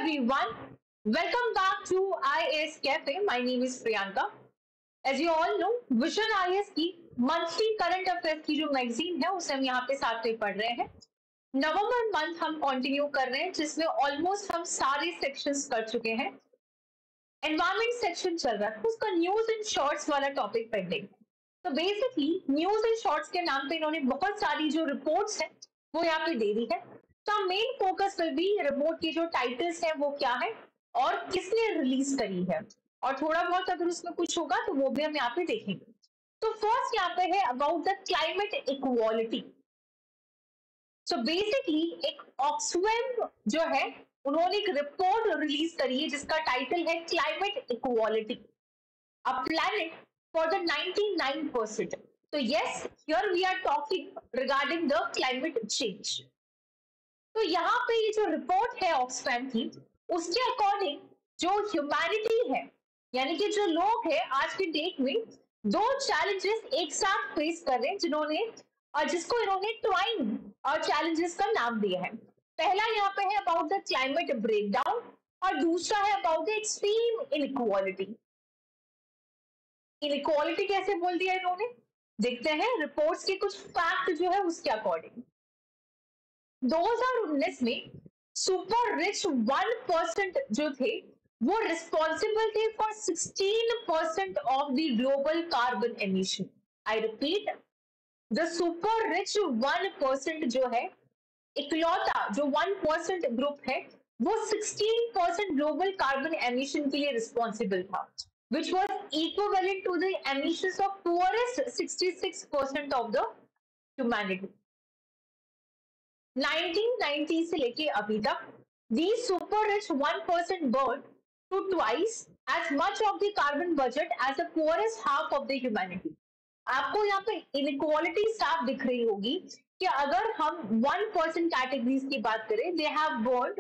everyone, welcome back to IAS Cafe. My name is Priyanka. As you all know, Vision IAS की monthly current affairs की जो magazine है उसे हम यहाँ पे साथ में पढ़ रहे हैं. नवंबर मंथ हम कंटिन्यू कर रहे हैं जिसमें ऑलमोस्ट हम सारे सेक्शंस कर चुके हैं. एनवायरमेंट सेक्शन चल रहा है, उसका न्यूज एंड शॉर्ट्स वाला टॉपिक पेंडिंग. तो बेसिकली न्यूज एंड शॉर्ट्स के नाम पे इन्होंने बहुत सारी जो रिपोर्ट्स हैं वो यहाँ पे दे दी है. तो main focus will be report की जो टाइटल्स है वो क्या है और किसने रिलीज करी है, और थोड़ा बहुत अगर उसमें कुछ होगा तो वो भी हम यहाँ पे देखेंगे. तो फर्स्ट यहाँ पे है about the climate equality. So basically एक ऑक्सफैम जो है उन्होंने एक रिपोर्ट रिलीज करी है जिसका टाइटल है climate equality, a planet for the 99%. तो yes, here we are talking regarding the climate change. तो यहाँ पे ये जो रिपोर्ट है ऑक्सफैम की, उसके अकॉर्डिंग जो ह्यूमैनिटी है यानी कि जो लोग हैं आज के डेट में दो चैलेंजेस एक साथ फेस कर रहे हैं जिसको इन्होंने ट्वाइन और चैलेंजेस का नाम दिया है. पहला यहाँ पे है अबाउट द क्लाइमेट ब्रेकडाउन और दूसरा है about the extreme inequality. Inequality कैसे बोल दिया इन्होंने, देखते हैं रिपोर्ट्स के कुछ फैक्ट जो है उसके अकॉर्डिंग. 2019 में सुपर रिच 1% जो थे वो रिस्पॉन्सिबल थे for 16% of the global carbon emission. I repeat, the super rich 1% जो है, इकलौता जो 1% ग्रुप है वो 16% ग्लोबल कार्बन एमिशन के लिए रिस्पॉन्सिबल था, which was equivalent to the emissions of poorest 66% of the humanity. 1990 से लेके अभी तक these super rich 1% burned to twice as much of the carbon budget as the poorest half of the humanity. आपको यहाँ पे inequality साफ दिख रही होगी कि अगर हम 1% कैटेगरीज की बात करें, they have burned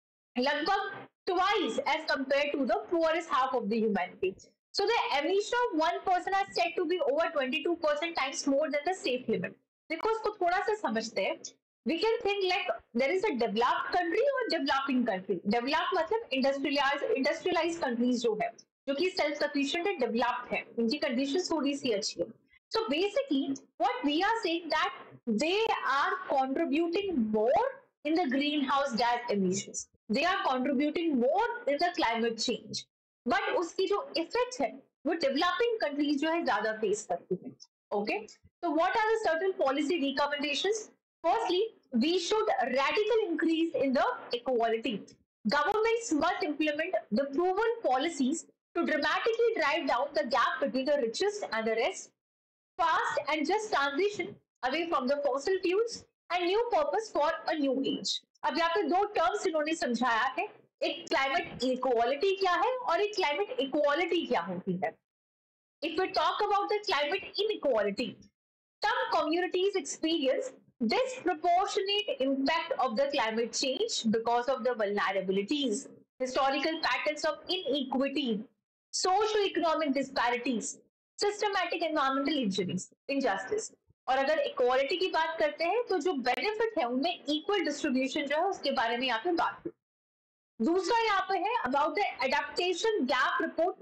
लगभग twice as compared to the poorest half of the humanity. So the emission of 1% are said to be over 22% times more than the safe limit. देखो इसको थोड़ा सा समझते हैं. We can think like there is a developed country or developing country. Developed मतलब industrialized countries जो है, जो कि self sufficient and developed है, उनकी conditions थोड़ी सी अच्छी है. So basically what we are saying that they are contributing more in the greenhouse gas emissions. They are contributing more in the climate change. But उसकी जो effect है वो developing countries जो है ज्यादा face करती है. Okay? So what are the certain policy recommendations? Firstly, we should radically increase in the equality. Governments must implement the proven policies to dramatically drive down the gap between the richest and the rest. Fast and just transition away from the fossil fuels and new purpose for a new age. अब यहाँ पे दो terms इन्होंने समझाया है, एक climate equality क्या है और एक क्लाइमेट इक्वालिटी क्या होती है. If we talk about the climate inequality, some communities experience disproportionate impact of the climate change because of the vulnerabilities, historical patterns of inequity, socio-economic disparities, systematic environmental injustice. और अगर equality की बात करते हैं तो जो बेनिफिट है उनमें इक्वल डिस्ट्रीब्यूशन जो है उसके बारे में यहाँ पे बात है. दूसरा यहाँ पे है about the adaptation gap report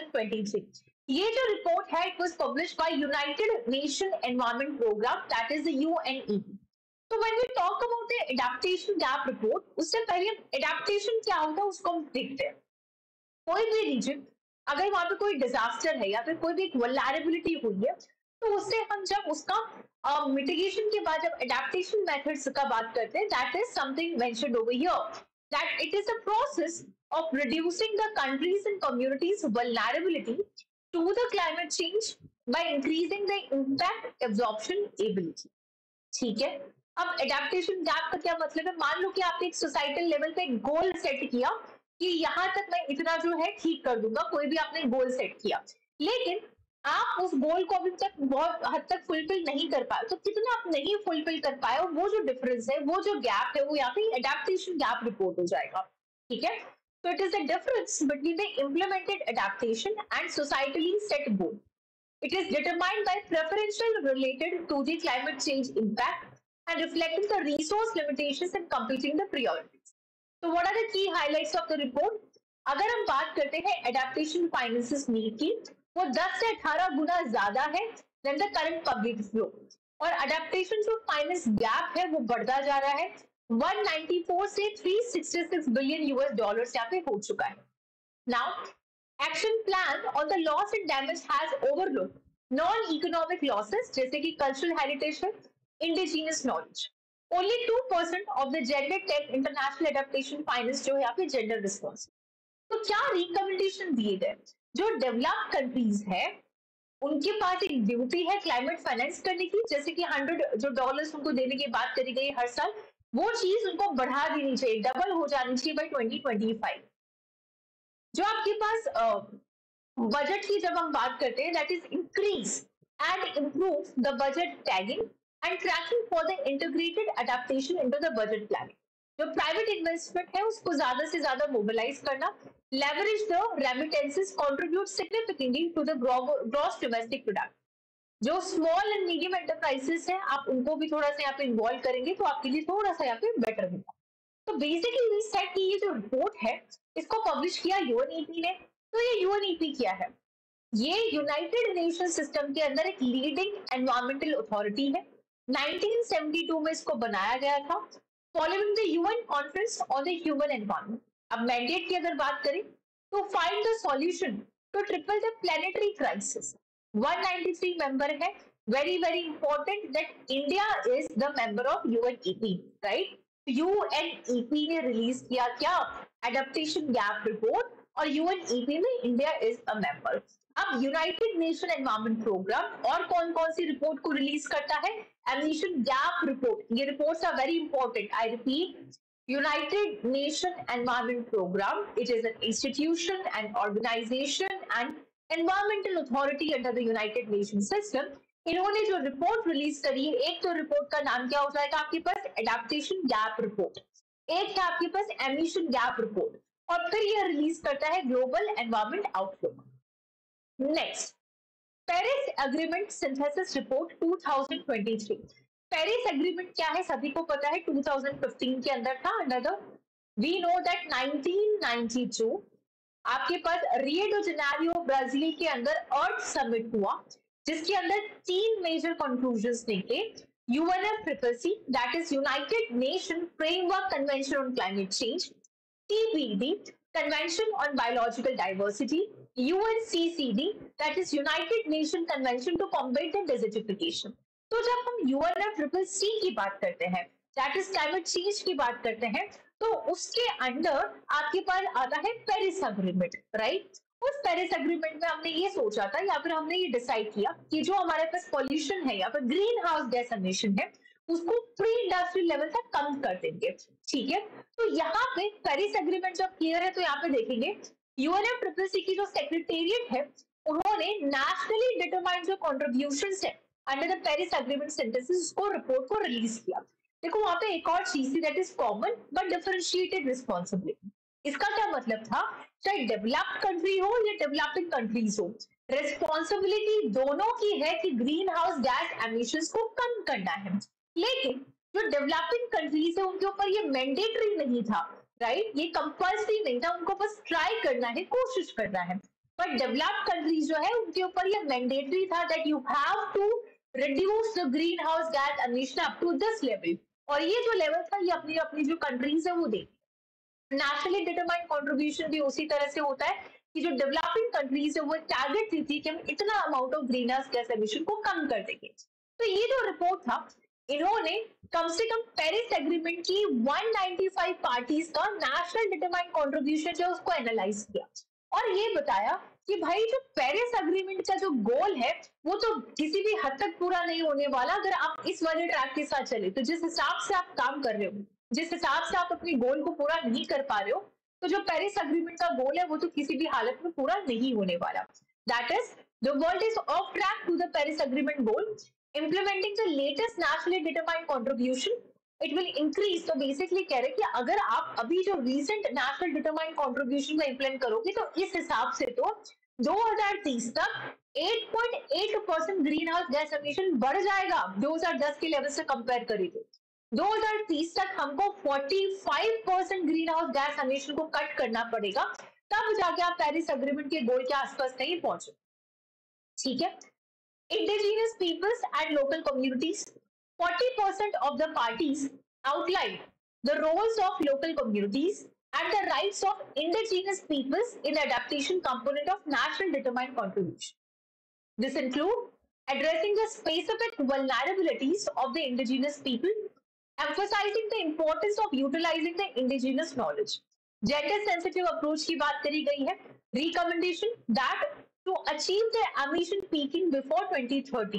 2023. ये जो रिपोर्ट है it was published by United Nation Environment Programme, that is the UNEP. तो when we talk about the adaptation gap report, उससे पहले एडेप्टेशन क्या होता है उसको हम देखते हैं. कोई भी रीजन अगर वहां पे कोई डिजास्टर है या फिर कोई भी वल्नरेबिलिटी हुई है तो उससे हम जब उसका मिटिगेशन के बाद जब एडेप्टेशन मेथड्स का बात करते हैं, that is something mentioned over here, that it is a process of reducing the countries and communities vulnerability to the climate change by increasing the impact absorption ability. ठीक है. अब एडेप्टेशन गैप का क्या मतलब है, मान लो कि आपने एक सोसाइटल लेवल पे गोल सेट किया कि यहां तक मैं इतना जो है ठीक कर दूंगा, कोई भी आपने गोल सेट किया, लेकिन आप उस गोल को अभी तक बहुत हद तक फुलफिल नहीं कर पाए. तो कितना आप नहीं फुलफिल कर पाए, वो जो डिफरेंस है, वो जो गैप है, वो यहाँ पे एडेप्टेशन गैप रिपोर्ट हो जाएगा. ठीक है. So it is the difference between the implemented adaptation and societally set goal. It is determined by preferential related to the climate change impact and reflecting the resource limitations and completing the priorities. तो what are the key highlights of the report? अगर हम बात करते हैं adaptation finances need की, वो 10 से 18 गुना ज्यादा है then the current public flow, और अडेप्टेशन जो फाइनेंस गैप है वो बढ़ता जा रहा है, 194 से 366 बिलियन यूएस डॉलर्स यहाँ पे हो चुका है। Now action plan on the loss and damage has overlooked non economic losses जैसे कि कल्चरल हेरिटेज है, indigenous knowledge. Only 2% of the gender tag international adaptation finance जो है यहाँ पे जेंडर रिस्पॉन्स। तो क्या रिकमेंडेशन दिए गए? जो डेवलप्ड कंट्रीज है उनके पास एक ड्यूटी है क्लाइमेट फाइनेंस करने की, जैसे कि 100 जो डॉलर्स उनको देने की बात करी गई हर साल, वो चीज उनको बढ़ा देनी चाहिए, डबल हो जानी चाहिए बाय 2025। जो आपके पास बजट की जब हम बात करते हैं, that is increase and improve the budget tagging and tracking for the integrated adaptation into the budget planning. जो प्राइवेट इन्वेस्टमेंट है उसको ज्यादा से ज्यादा मोबिलाइज करना, leverage the remittances contribute significantly to the gross domestic product। जो small and medium enterprises हैं आप उनको भी थोड़ा सा यहाँ पे इन्वॉल्व करेंगे तो आपके लिए थोड़ा सा यहाँ पे बेटर होगा। तो बेसिकली वी सेड कि ये जो रिपोर्ट है इसको पब्लिश किया यूएनईपी ने। तो ये यूएनईपी क्या है? ये यूनाइटेड नेशन सिस्टम के अंदर एक लीडिंग एनवायरमेंटल अथॉरिटी है। 1972 में इसको बनाया गया था following the UN conference on the human environment. अब मैंडेट की अगर बात करें तो find the solution to triple the planetary crisis. 193 member है, very very important that India is the member of UNEP, right? UNEP ने रिलीज किया क्या? एडेप्टेशन गैप रिपोर्ट, और यूएनईपी में इंडिया इज अ मेंबर। अब यूनाइटेड नेशन एनवायरमेंट प्रोग्राम और कौन कौन सी रिपोर्ट को रिलीज करता है? Emission gap report. ये reports are very important, I repeat, United Nation Environment Program, it is an institution, an organization and environmental authority under the United Nations system। इन्होंने जो रिपोर्ट रिलीज करी है, एक तो रिपोर्ट का नाम क्या हो जाएगा आपके पास? Adaptation gap report. एक है आपके पास एमिशन गैप रिपोर्ट, और फिर यह रिलीज करता है global environment outlook. Next, Paris agreement synthesis report 2023। Paris agreement क्या है सभी को पता है, 2015 के अंदर था under the, we know that 1992 आपके पास रियो डी जेनेरियो ब्राजील के अंदर अर्थ समिट हुआ जिसके अंदर 3 मेजर कंक्लूजन्स निकले। UNFCCC that is United Nation framework convention on climate change, CBD convention on biological diversity, UNCCD that is United Nation convention to combat the desertification. तो जब हम UNFCCC की बात करते हैं, दैट इज क्लाइमेट चेंज की बात करते हैं, तो उसके अंडर आपके पास आता है पेरिस एग्रीमेंट, राइट? उस पेरिस एग्रीमेंट में हमने ये सोचा था या फिर हमने ये डिसाइड किया कि जो हमारे पास पॉल्यूशन है या फिर ग्रीन हाउस गैस एमिशन है उसको प्री इंडस्ट्रियल लेवल तक कम कर देंगे, ठीक है? तो यहाँ पे पेरिस एग्रीमेंट जब क्लियर है तो यहाँ पे देखेंगे यूएनएफसीसीसी की जो सेक्रेटेरिएट है उन्होंने नेशनली डिटरमाइंड जो कॉन्ट्रीब्यूशंस है under the Paris agreement synthesis उसको रिपोर्ट को रिलीज किया। देखो वहां पे एक और चीज थी that is common but differentiated responsibility. इसका क्या मतलब था? चाहे डेवलप्ड कंट्री हो या डेवलपिंग कंट्रीज हो, रिस्पांसिबिलिटी दोनों की है कि ग्रीन हाउस गैस एमिशंस को कम करना है। लेकिन जो डेवलपिंग कंट्रीज है उनके ऊपर ये मैंडेटरी नहीं था, राइट? ये कंपल्सरी नहीं था, उनको बस ट्राई करना है, कोशिश करना है। बट डेवलप्ड कंट्रीज जो है उनके ऊपर ये मैंडेटरी था that you have to reduce the greenhouse gas emission up to this level, और ये जो लेवल था ये अपनी अपनी जो कंट्रीज है वो देती। नेशनली डिटरमाइंड कंट्रीब्यूशन भी उसी तरह से होता है कि जो डेवलपिंग कंट्रीज है वो टारगेट देती है कि हम इतना amount of greenhouse gas emission को कम कर देंगे। तो ये जो रिपोर्ट था इन्होंने कम से कम पेरिस एग्रीमेंट की 195 पार्टीज का नेशनल डिटरमाइंड कंट्रीब्यूशन जो उसको एनालाइज किया और ये बताया कि भाई जो पेरिस एग्रीमेंट का जो गोल है वो तो किसी भी हद तक पूरा नहीं होने वाला अगर आप इस वाले ट्रैक के साथ चले। तो जिस हिसाब से आप काम कर रहे हो, जिस हिसाब से आप अपने गोल को पूरा नहीं कर पा रहे हो, तो जो पेरिस एग्रीमेंट का गोल है वो तो किसी भी हालत में पूरा नहीं होने वाला। That is the world is off track to the Paris agreement goal, implementing the latest nationally determined contribution, it will increase। तो बेसिकली कह रहे हैं कि अगर आप अभी जो recent national determined contribution को implement करोगे तो इस हिसाब से तो 2030 तक 8.8% ग्रीन हाउस गैस एमिशन बढ़ जाएगा 2010 के लेवल से कंपेयर करें तो। 2030 तक हमको 45% ग्रीन हाउस गैस एमिशन को कट करना पड़ेगा, तब जाके आप पेरिस एग्रीमेंट के गोल के आसपास नहीं पहुंचे। ठीक है, indigenous peoples and local communities, 40% of the parties outline the roles of local communities and the rights of indigenous peoples in the adaptation component of national determined contribution. This include addressing the specific vulnerabilities of the indigenous people, emphasizing the importance of utilizing the indigenous knowledge. Gender sensitive approach की बात करी गई है. Recommendation that to achieve the emission peaking before 2030.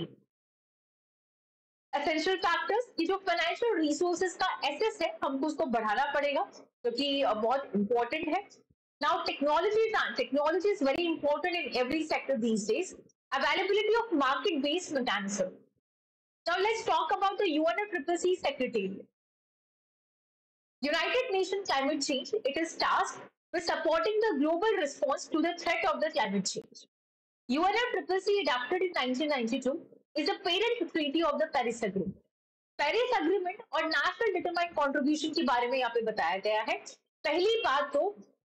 Essential factors कि जो financial resources का access है हमको उसको बढ़ाना पड़ेगा, क्योंकि बहुत important है. Now technology is very important in every sector these days. Availability of market-based mechanism. Now let's talk about the UNFCCC Secretariat. United Nations Climate Change, it is tasked with supporting the global response to the threat of the climate change. UNFCCC, adopted in 1992, is a parent treaty of the Paris Agreement. Paris Agreement और National Determined Contribution के बारे में यहाँ पे बताया गया है. पहली बात तो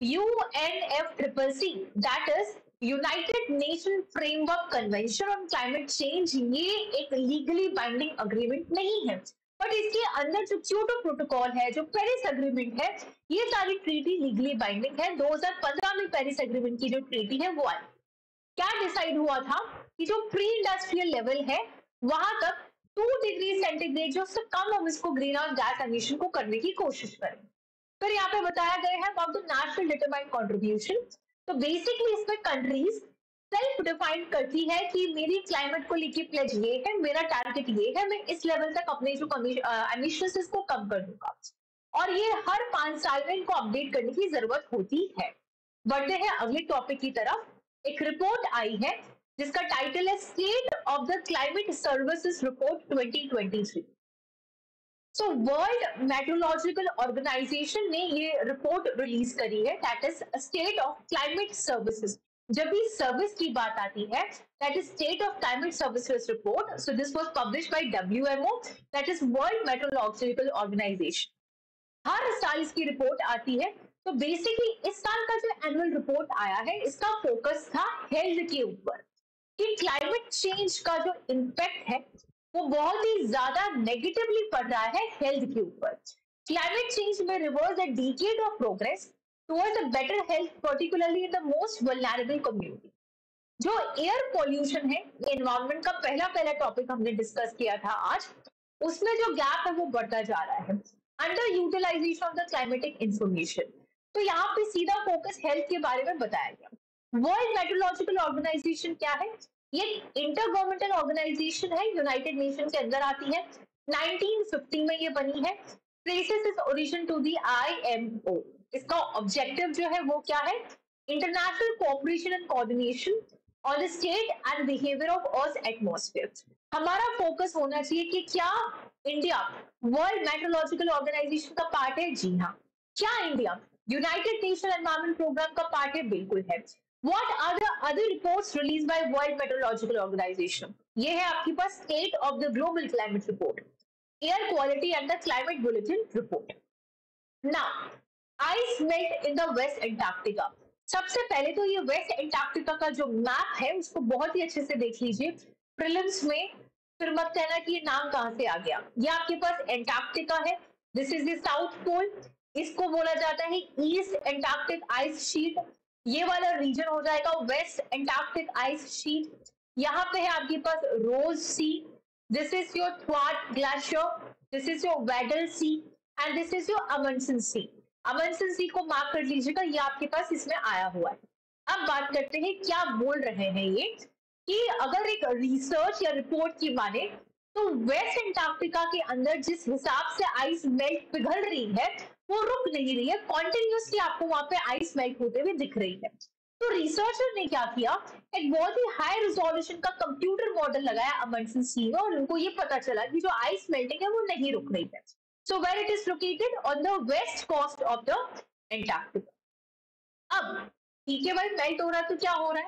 UNFCCC, that is United Nations Framework Convention on Climate Change, ये एक legally binding agreement नहीं है, बट इसके अंदर जो क्योटो प्रोटोकॉल है, जो पेरिस एग्रीमेंट है, ये सारी ट्रीटी लीगली बाइंडिंग है. 2015 में पेरिस एग्रीमेंट की जो ट्रीटी है वो आई. क्या डिसाइड हुआ था कि जो प्री इंडस्ट्रियल लेवल है वहां तक 2 डिग्री सेंटीग्रेड जो उससे कम हम इसको ग्रीन हाउस गैस एमिशन को करने की कोशिश करें. फिर यहाँ पे बताया गया है about the national determined contribution. तो बेसिकली इसमें कंट्रीज सेल्फ डिफाइंड करती है कि मेरी क्लाइमेट को लेके प्लेज ये है, मेरा टारगेट ये है, मैं इस लेवल तक अपने जो एमिशंस इसको कम कर दूंगा, और ये हर 5 साल में इनको अपडेट करने की जरूरत होती है. बढ़ते हैं अगले टॉपिक की तरफ. एक रिपोर्ट आई है जिसका टाइटल है state of the climate services report 2023. So world meteorological organisation ने ये रिपोर्ट रिलीज करी है, that is state of climate services. जब भी सर्विस की बात आती है, that is state of climate services report. So this was published by WMO, that is world meteorological organisation. हर साल इसकी रिपोर्ट आती है. तो बेसिकली इस साल का जो एनुअल रिपोर्ट आया है, इसका फोकस था हेल्थ के ऊपर, कि क्लाइमेट चेंज का जो इम्पैक्ट है वो बहुत ही ज्यादा नेगेटिवली पड़ रहा है हेल्थ के ऊपर. क्लाइमेट चेंज में reverse a decade of progress towards a better health, particularly in the most vulnerable community. जो एयर पॉल्यूशन है, एनवायरमेंट का पहला टॉपिक हमने डिस्कस किया था आज, उसमें जो गैप है वो बढ़ता जा रहा है. Under utilisation of the climatic information. तो यहाँ पे सीधा फोकस हेल्थ के बारे में बताया गया. वर्ल्ड मेट्रोलॉजिकल ऑर्गेनाइजेशन क्या है? ये इंटर गवर्नमेंटल ऑर्गेनाइजेशन है, यूनाइटेड नेशन के अंदर आती है. 1950 में ये बनी है. Traces its origin to the IMO. इसका ऑब्जेक्टिव जो है वो क्या है? International cooperation and coordination on the state and behaviour of earth atmosphere. हमारा फोकस होना चाहिए कि क्या इंडिया वर्ल्ड मेट्रोलॉजिकल ऑर्गेनाइजेशन का पार्ट है? जी हाँ. क्या India United Nation Environment Programme का पार्ट है? बिल्कुल है. What are the other reports released by World Meteorological Organization? ये है आपके पास State of the Global Climate Report, Air Quality and the Climate Bulletin Report. Now, ice melt in the West Antarctica. सबसे पहले तो ये वेस्ट एंटार्क्टिका का जो map है उसको बहुत ही अच्छे से देख लीजिए. प्रीलिम्स में फिर मत कहना कि ये नाम कहाँ से आ गया. ये आपके पास एंटार्क्टिका है. This is the south pole. इसको बोला जाता है ईस्ट एंटार्क्टिक आइस शीट. ये वाला रीजन हो जाएगा वेस्ट एंटार्क्टिक आइस शीट. यहाँ पे है आपके पास Ross Sea. This is your थ्वार्ट Glacier. This is your Weddell Sea and this is your Amundsen Sea. Amundsen Sea को मार्क कर लीजिएगा, ये आपके पास इसमें आया हुआ है. अब बात करते हैं क्या बोल रहे हैं ये, कि अगर एक रिसर्च या रिपोर्ट की माने तो वेस्ट एंटार्क्टिका के अंदर जिस हिसाब से आइस मेल्ट पिघल रही है वो रुक नहीं रही है, कॉन्टिन्यूसली आपको वहां पे आइस मेल्ट होते हुए दिख रही है. तो रिसर्चर ने क्या किया, एक बहुत ही हाई रिजोल्यूशन का कंप्यूटर मॉडल लगाया अमंडसन सी में, और उनको ये पता चला कि जो आइस मेल्टिंग है वो नहीं रुक रही है. So where it is located on the west coast of the Antarctica. अब ठीक है भाई, मेल्ट हो रहा है तो क्या हो रहा है?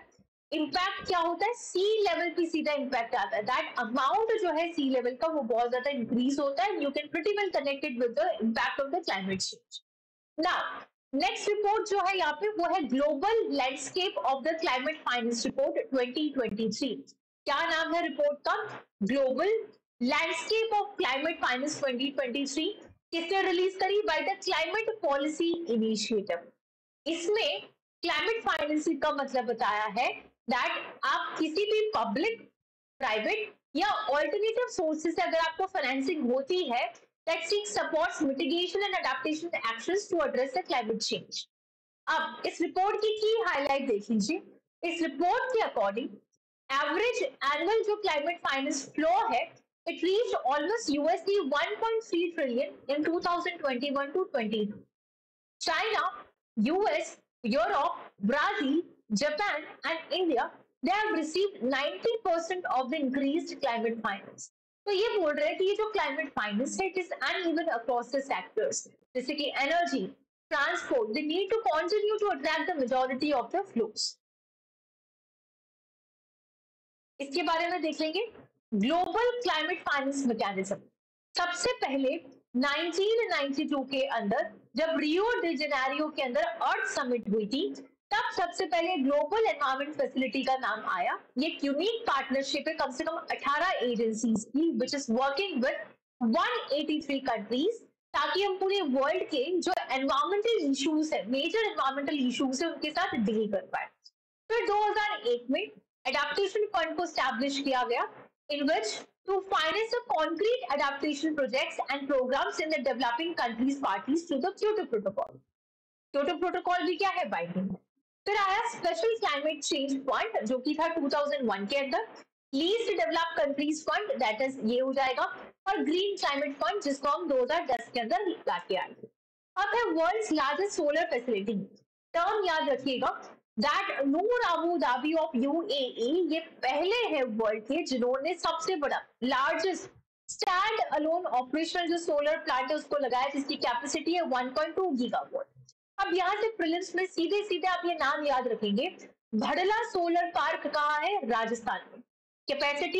इम्पैक्ट क्या होता है, सी लेवल पे सीधा इम्पैक्ट आता है, दैट अमाउंट जो है सी लेवल का वो बहुत ज्यादा इंक्रीज होता है, you can pretty well connected with the impact of the climate change. Now next report जो है यहाँ पे वो है global landscape of the climate finance report 2023। क्या नाम है रिपोर्ट का, global landscape of climate finance 2023। किसने रिलीज करी, by the climate policy initiative. इसमें क्लाइमेट फाइनेंसिंग का मतलब बताया है दैट आप किसी भी पब्लिक, प्राइवेट या ऑल्टरनेटिव सोर्सेज से अगर आपको फाइनेंसिंग होती है that seeks supports mitigation and adaptation actions to address the climate change। अब इस रिपोर्ट की हाईलाइट देख लीजिए। इस रिपोर्ट के अकॉर्डिंग एवरेज एनुअल जो क्लाइमेट फाइनेंस फ्लो है it reached almost USD 1.3 trillion in 2021 to 22। China, US, Europe, Brazil, Japan and India they have received 90% of the increased climate finance। तो ये बोल रहे हैं कि ये जो क्लाइमेट फाइनेंस है it is uneven across the sectors, जैसे कि energy, transport, they need to continue to attract the majority of the flows. इसके बारे में देख लेंगे ग्लोबल क्लाइमेट फाइनेंस मैकेनिज्म। सबसे पहले 1992 के अंदर जब रियो डी जेनेरियो के अंदर अर्थ समिट हुई थी तब सबसे पहले ग्लोबल एनवायरमेंट फैसिलिटी का नाम आया। ये एक यूनिक पार्टनरशिप है कम से कम 18 एजेंसीज की which is working with 183 countries, ताकि हम पूरे वर्ल्ड के जो एनवायरमेंटल इश्यूज है, मेजर एनवायरमेंटल इश्यूज है, उनके साथ डील कर पाए। फिर 2001 में एडेप्टेशन फंड को स्टैब्लिश किया गया इन विच to finance the concrete adaptation projects and programs in the developing countries parties to the Kyoto Protocol। Kyoto Protocol भी क्या है, बाइंडिंग है। फिर आया स्पेशल क्लाइमेट चेंज फंड जो कि था 2001 के अंदर, least develop countries fund that is ये हो जाएगा, और ग्रीन क्लाइमेट फंड जिसको हम 2010 के अंदर लाके आए थे। अब है world's largest solar facility, term याद रखिएगा that Noor Abu Dhabi of UAE, ये पहले है वर्ल्ड के जिन्होंने सबसे बड़ा लार्जेस्ट स्टैंड अलोन ऑपरेशनल जो सोलर प्लांट है उसको लगाया, जिसकी कैपेसिटी है 1.2 गीगावाट। अब यहाँ से प्रीलिम्स में सीधे सीधे आप ये नाम याद रखेंगे, भड़ला सोलर पार्क कहाँ है, राजस्थान में, capacity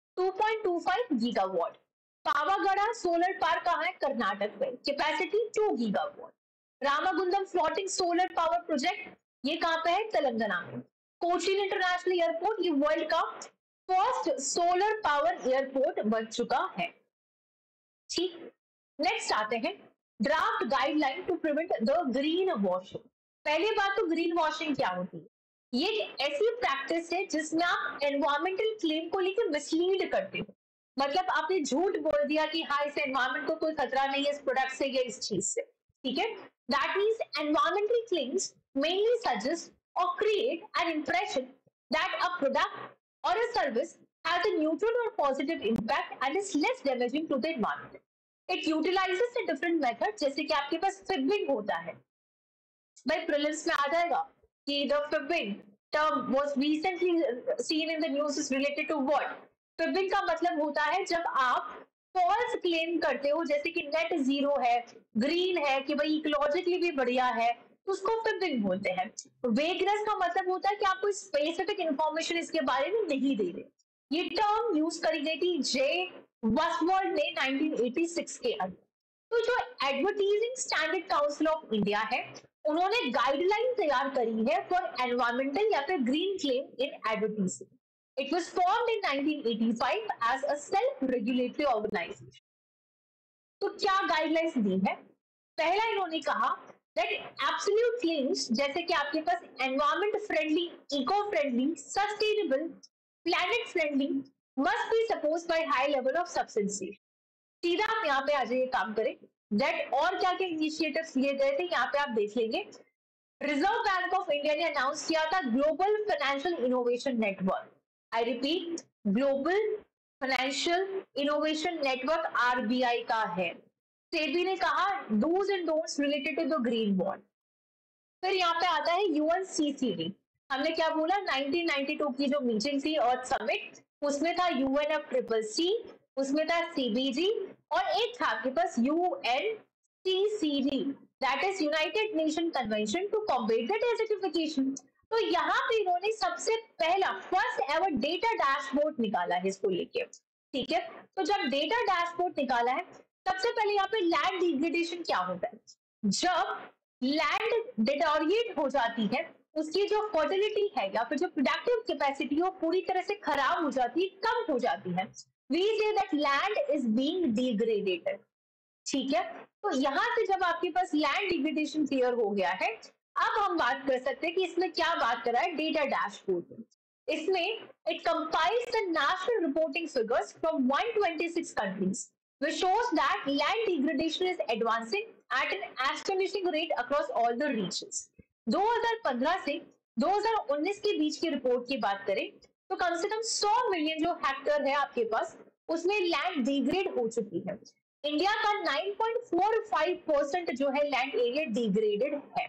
2.25 gigawatt. Pavagada solar park कहाँ है, कर्नाटक में, capacity 2 gigawatt. Ramagundam floating solar power project ये कहाँ पे है, तेलंगाना में। कोचीन इंटरनेशनल एयरपोर्ट ये वर्ल्ड का फर्स्ट सोलर पावर एयरपोर्ट बन चुका है। ठीक, नेक्स्ट आते हैं draft guideline to prevent the green washing. पहली बात तो ग्रीन वॉशिंग क्या होती है, ये ऐसी प्रैक्टिस है जिसमें आप एनवायरमेंटल क्लेम को लेकर मिसलीड करते हो, मतलब आपने झूठ बोल दिया कि हाँ इस एनवायरमेंट को कोई खतरा नहीं है इस प्रोडक्ट से या इस चीज से, ठीक है। That means environmental claims mainly suggest or create an impression that a product or a service has a neutral or positive impact and is less damaging to the environment। It utilizes a different method, जैसे कि आपके पास fibbing होता है, भाई prelims में आ जाएगा कि the fibbing term was recently seen in the news is related to what। fibbing का मतलब होता है जब आप फॉल्स क्लेम करते हो, जैसे कि नेट जीरो है, ग्रीन है, कि भाई इकोलॉजिकली भी बढ़िया है, उसको फिबिंग बोलते हैं। वेगनेस का मतलब होता है कि आपको स्पेसिफिक इंफॉर्मेशन इसके बारे में नहीं दे रहे। ये टर्म यूज करी गई थी जे वॉसवर्ड ने 1986 के अंदर। तो जो advertising standard council of India है उन्होंने गाइडलाइन तैयार करी है फॉर एनवायरमेंटल या फिर green claim in advertising. It was formed in 1985 as a self-regulatory organization। तो क्या गाइडलाइंस दी है, पहला इन्होंने कहा that absolute claims जैसे कि आपके पास environment friendly, eco friendly, sustainable, planet friendly must be supposed by high level of substancy। सीधा आप यहाँ पे आ जाइए काम करें that और क्या क्या इनिशिएटिव्स लिए गए थे यहाँ पे आप देख लेंगे। रिजर्व बैंक ऑफ इंडिया ने अनाउंस किया था global financial innovation network, I repeat global financial innovation network RBI का है। सेबी ने कहा do's and don'ts related to the green bond. फिर यहाँ पे आता है यूएनसीसीडी, हमने क्या बोला 1992 की जो मीटिंग थी अर्थ समिट, उसमें था यूएनएफसीसीसी, उसमें था सीबीजी और एक था आपके पास UNCCD that is United Nation convention to combat the desertification. तो यहाँ पे इन्होंने सबसे पहला फर्स्ट एवर डेटा डैशबोर्ड निकाला है इसको लेके, ठीक है। तो जब डेटा डैशबोर्ड निकाला है, सबसे पहले यहाँ पे लैंड डिग्रेडेशन क्या होता है, जब लैंड डिटोरिएट हो जाती है, उसकी जो फर्टिलिटी है या फिर जो प्रोडक्टिव कैपेसिटी है पूरी तरह से खराब हो जाती है, कम हो जाती है, we say that land is being degraded, ठीक है। तो यहाँ से जब आपके पास लैंड डिग्रेडेशन क्लियर हो गया है, अब हम बात कर सकते हैं कि इसमें क्या बात कर रहा है डेटा डैशबोर्ड में। इसमें it compiles the national reporting figures from 126 countries which shows that land degradation is advancing at an astonishing rate across all the regions. 2015 से 2019 के बीच की रिपोर्ट की बात करें तो कम से कम 100 मिलियन जो हेक्टर है आपके पास, उसमें लैंड डिग्रेड हो चुकी है। इंडिया का 9.45% जो है लैंड एरिया डिग्रेडेड है।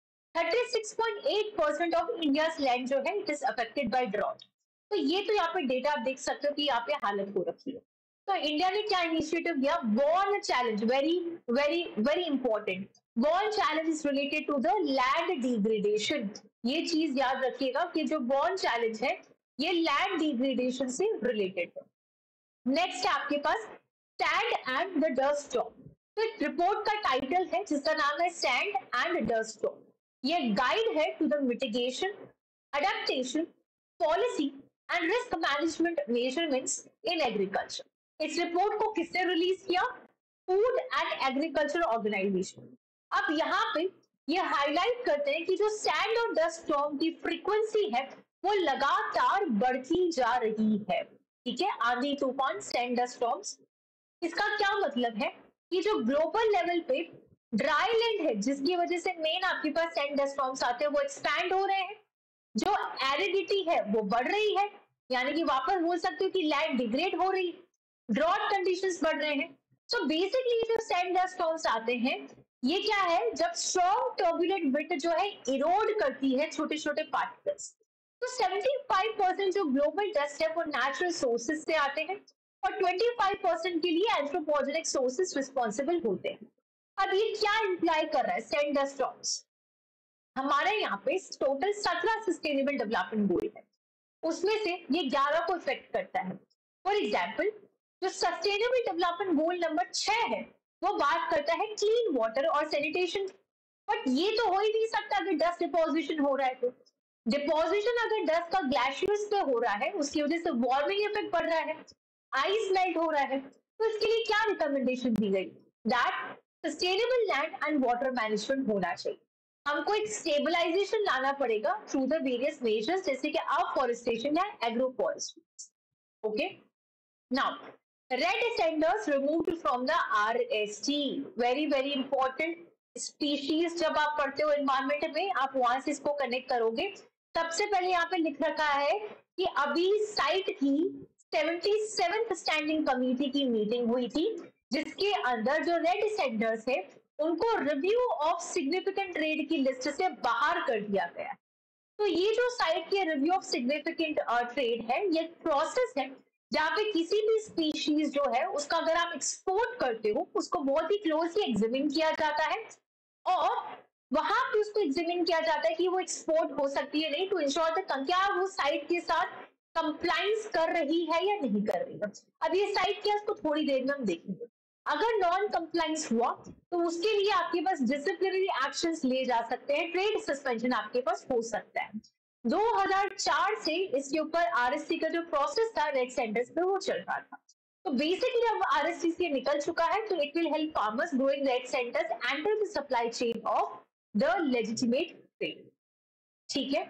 36.8% ऑफ इंडियाज लैंड जो है it is affected by drought. तो ये तो यहाँ पे डेटा आप देख सकते हो कि यहाँ पे हालत हो रखी है। तो इंडिया ने क्या इनिशिएटिव लिया, Bonn challenge, very very very important, Bonn challenge is related to the land degradation. ये चीज याद रखिएगा कि जो बॉर्न चैलेंज है ये लैंड डिग्रेडेशन से रिलेटेड है। नेक्स्ट है आपके पास sand and the dust storm. तो एक रिपोर्ट का टाइटल है जिसका नाम है सैंड एंड डस्ट स्टॉर्म। ये गाइड है to the mitigation, adaptation, policy and risk management measurements in agriculture. इस रिपोर्ट को किसने रिलीज किया, फूड एंड एग्रीकल्चर ऑर्गेनाइजेशन। अब यहाँ पे ये हाईलाइट करते हैं कि जो सैंड और डस्ट स्टॉर्म की फ्रीक्वेंसी है वो लगातार बढ़ती जा रही है, ठीक है। आंधी तूफान, सैंड, डस्ट स्टॉर्म्स, इसका क्या मतलब है कि जो ग्लोबल लेवल पे ड्राई लैंड है जिसकी वजह से मेन आपके पास सैंड डस्ट स्टॉर्म्स आते हैं वो एक्सपैंड हो रहे हैं, जो एरिडिटी है वो बढ़ रही है, यानी कि वापस बोल सकते हो कि लैंड डिग्रेड हो रही है, ड्रॉट कंडीशंस बढ़ रहे हैं। सो बेसिकली जो सैंड डस्ट स्टॉर्म्स आते हैं ये क्या है, जब स्ट्रॉन्ग टर्बुलेंट विंड जो है इरोड करती है छोटे छोटे पार्टिकल्स। तो 75% जो ग्लोबल डस्ट है वो नेचुरल सोर्सेज से आते हैं और 25% के लिए एंथ्रोपोजेनिक सोर्सेज रिस्पॉन्सिबल होते हैं। अब ये क्या इंप्लाई कर रहा है सैंड डस्ट स्टॉर्म्स, हमारे यहाँ पे टोटल 17 सस्टेनेबल डेवलपमेंट गोल है, उसमें से ये 11 को इफेक्ट करता है। फॉर एग्जाम्पल जो सस्टेनेबल डेवलपमेंट गोल नंबर 6 है वो बात करता है क्लीन वाटर और सैनिटेशन, बट ये तो हो ही नहीं सकता अगर डस्ट डिपोजिशन हो रहा है। तो डिपोजिशन अगर डस्ट का ग्लेशियर्स पे हो रहा है उसकी वजह से वार्मिंग इफेक्ट बढ़ रहा है, आइस मेल्ट हो रहा है। तो इसके लिए क्या रिकमेंडेशन दी गई, that sustainable land and water management होना चाहिए। हमको एक स्टेबलाइजेशन लाना पड़ेगा थ्रू द वेरियस मेजर्स जैसे कि अफॉरेस्टेशन या agro forestry. Okay, now red sanders removed from the RST, very very important species. जब आप पढ़ते हो एनवायरमेंट में आप वहां से इसको कनेक्ट करोगे। सबसे पहले यहाँ पे लिख रखा है कि अभी साइट की 77th स्टैंडिंग कमेटी की मीटिंग हुई थी जिसके अंदर जो रेड सेंडर्स है उनको रिव्यू ऑफ सिग्निफिकेंट ट्रेड की लिस्ट से बाहर कर दिया गया। तो ये जो साइट के रिव्यू ऑफ सिग्निफिकेंट ट्रेड है ये प्रोसेस है जहाँ पे किसी भी स्पीशीज जो है उसका अगर आप एक्सपोर्ट करते हो उसको बहुत ही क्लोजली एग्जामिन किया जाता है और वहां पे उसको एग्जामिन किया जाता है कि वो एक्सपोर्ट हो सकती है नहीं, टू इंश्योर दैट क्या वो साइट के साथ कंप्लाइंस कर रही है या नहीं कर रही है। अब ये साइट क्या उसको थोड़ी देर में हम देखेंगे। अगर नॉन कंप्लाइंस हुआ तो उसके लिए आपके पास डिसिप्लिनरी एक्शंस लिए जा सकते हैं, ट्रेड सस्पेंशन आपके पास हो सकता है। 2004 से इसके ऊपर आरएसटी का जो प्रोसेस था रेड सेंडर्स पे वो चल रहा था। तो बेसिकली अब आरएसटी से निकल चुका है तो it will help farmers growing red sanders enter the supply chain of the legitimate trade, ठीक है।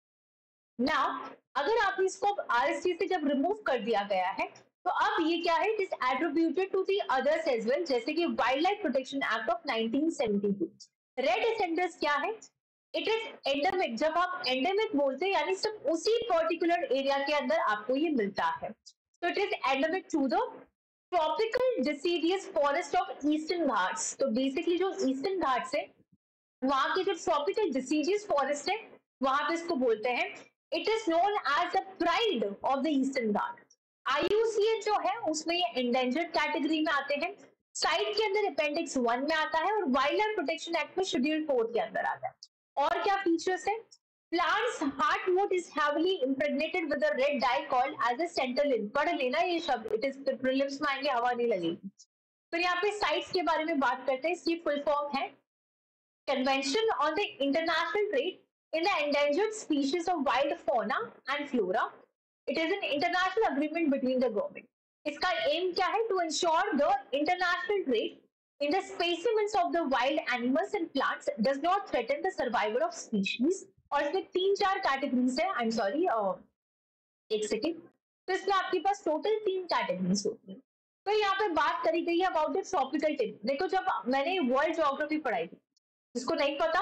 नाउ अगर आप इसको आरएसटी से जब रिमूव कर दिया गया है तो अब ये क्या है, it is attributed to the others as well, जैसे कि wild life protection act of 1972। Red sanders क्या है, इट इज एंडेमिक। जब आप एंडेमिक बोलते हैं यानी सिर्फ उसी पर्टिकुलर एरिया के अंदर आपको ये मिलता है। तो it is endemic to the tropical deciduous forest of eastern Ghats. तो बेसिकली जो ईस्टर्न घाट्स है वहां की जो ट्रॉपिकल डिसीडियस फॉरेस्ट है वहां पे इसको बोलते हैं, it is known as the pride of the eastern Ghat. IUCN जो है उसमें ये एंडेंजर्ड कैटेगरी में आते हैं, साइट के अंदर अपेंडिक्स 1 में आता है और वाइल्ड लाइफ प्रोटेक्शन एक्ट में शेड्यूल 4 के अंदर आता है। और क्या फीचर्स है, Plant's heartwood is heavily impregnated with a red dye called as a centerlin. पढ़ लेना ये शब्द, it is prelims में आएंगे, हवा नहीं लगेगी. फिर यहाँ पे साइट्स के बारे में बात करते हैं. इसकी फुल फॉर्म है Convention on the International Trade in the Endangered Species of Wild Fauna and Flora. It is an international agreement between the government. इसका एम क्या है? To ensure the international trade in the specimens of the wild animals and plants does not threaten the survival of species. और इसमें 3-4 categories है. I am sorry, एक second. तो इसमें आपके पास टोटल 3 कैटेगरीज होती है. तो यहाँ पे बात करी गई है अबाउट द ट्रॉपिकल टिप. देखो, जब मैंने वर्ल्ड ज्योग्राफी पढ़ाई थी, जिसको नहीं पता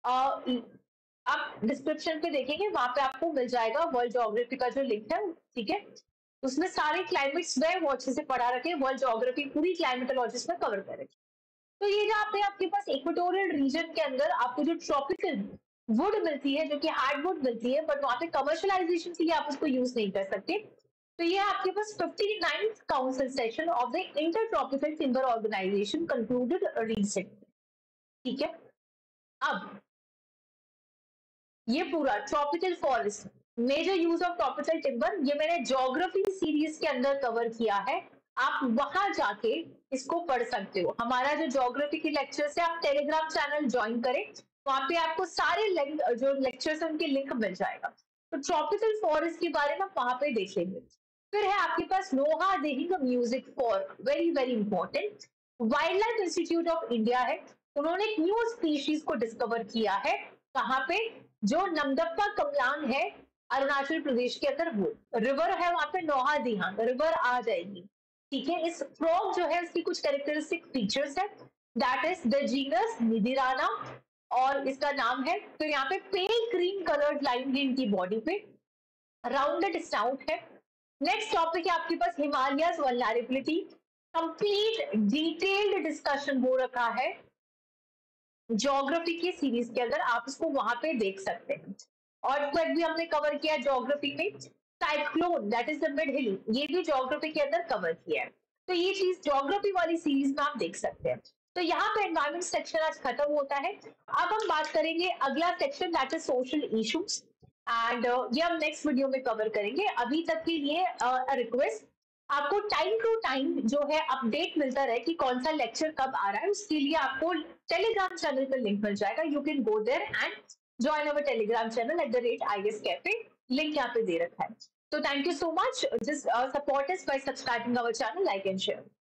आप डिस्क्रिप्शन पे देखेंगे, वहां पे आपको मिल जाएगा वर्ल्ड ज्योग्राफी का जो लिंक है. ठीक है, उसमें सारे क्लाइमेट्स वे वो अच्छे से पढ़ा रखे. वर्ल्ड ज्योग्राफी पूरी क्लाइमेटोलॉजिस्ट में कवर करे. तो ये जहाँ पे आपके पास इक्वेटोरियल रीजन के अंदर आपको जो ट्रॉपिकल वुड मिलती है, जो कि हार्डवुड मिलती है, बट वहां पे कमर्शलाइजेशन के लिए आप उसको यूज नहीं कर सकते. तो ये आपके पास 59th council session of the inter tropical timber organization concluded recently. ठीक है, अब ये पूरा tropical forest, major use of tropical timber, ये मैंने ज्योग्राफी सीरीज के अंदर कवर किया है. आप वहां जाके इसको पढ़ सकते हो. हमारा जो ज्योग्राफी के लेक्चर्स है, आप टेलीग्राम चैनल ज्वाइन करें, वहां पे आपको सारे जो लेक्चर्स हैं उनके लिंक मिल जाएगा. तो ट्रॉपिकल फॉरेस्ट के बारे में आप वहां पे देख लेंगे. फिर है आपके पास Noa Dihing music for, very very important. Wild life institute of India है, उन्होंने एक न्यू स्पीशीज को डिस्कवर किया है. कहाँ पे? जो नमदप्पा कमलान है अरुणाचल प्रदेश के अंदर, वो रिवर है वहां पे नोहा दिहान रिवर आ जाएगी. ठीक है, इस फ्रॉग जो है उसकी कुछ कैरेक्टरिस्टिक फीचर्स है. That is the genus Nidirana, और इसका नाम है. तो यहाँ पे पेल क्रीम कलर्ड लाइन है इनकी बॉडी पे, राउंडेड स्नाउट है. नेक्स्ट टॉपिक है आपके पास Himalayas vulnerability. Complete detailed discussion हो रखा है ज्योग्राफी की सीरीज के अंदर, आप इसको वहां पे देख सकते हैं. और भी हमने कवर किया ज्योग्राफी में. Cyclone that is the mid hilly, ये भी ज्योग्राफी के अंदर कवर किया है. तो ये चीज ज्योग्राफी वाली सीरीज में आप देख सकते हैं. तो यहाँ पे एनवायरमेंट सेक्शन आज खत्म होता है. अब हम बात करेंगे अगला section, that is social issues, and ये हम नेक्स्ट वीडियो में कवर करेंगे. अभी तक के लिए रिक्वेस्ट, आपको टाइम टू टाइम जो है अपडेट मिलता रहे कि कौन सा लेक्चर कब आ रहा है. उसके लिए आपको टेलीग्राम चैनल पर लिंक मिल जाएगा. You can go there and join our telegram channel @IAS Cafe. Link यहाँ पे दे रखा है. तो thank you so much. Just support us by subscribing our channel, like and share.